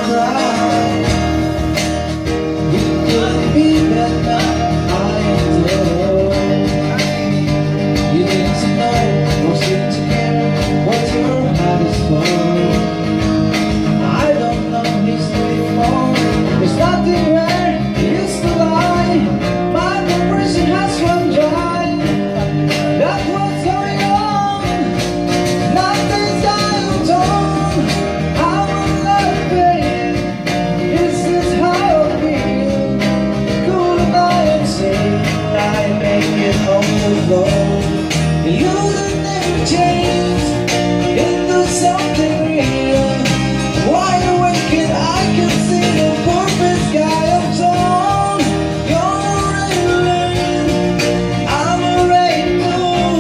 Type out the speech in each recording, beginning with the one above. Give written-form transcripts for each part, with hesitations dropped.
cry. You could be that man I adore. You need to know, or seem to care, what your heart is for. I don't know his anymore. There's nothing where he used to lie. My compression has run dry. That's what's going on. Nothing's dialed on. I'm in love, babe. This is how I feel. Cool and I am saying I make it on the road. You that never change into something real. Wide awake and I can see the perfect sky of dawn. You're a rain, I'm a rainbow.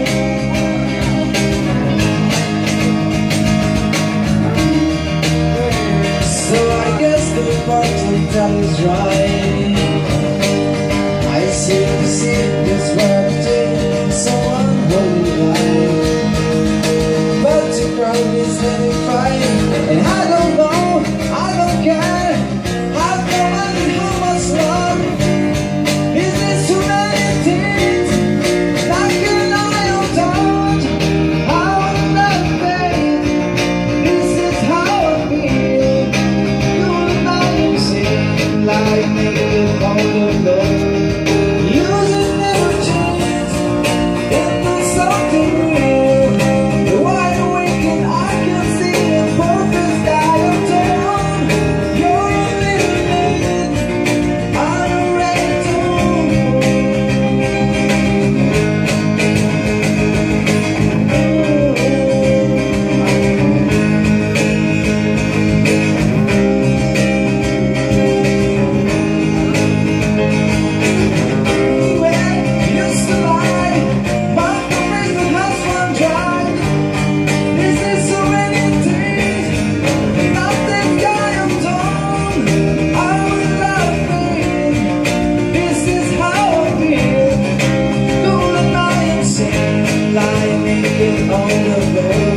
So I guess the part of that is right. I see the seed, that's what I did. Someone holy life. But your crowd is letting fight. And I don't know, I don't care. I've no idea how much love. Is this too many things? Not can I hold on? How I love, babe. This is how I feel. You and I am singing like naked on the floor. You just never change into something real. Wide awake and I can see the perfect sky of dawn. You're a little man, I'm a rainbow. Where used to lie, my compression has run dry. This is so many things, nothing guy I'm done. I will love me, this is how I feel. Cool and I am saying, lying naked on the floor.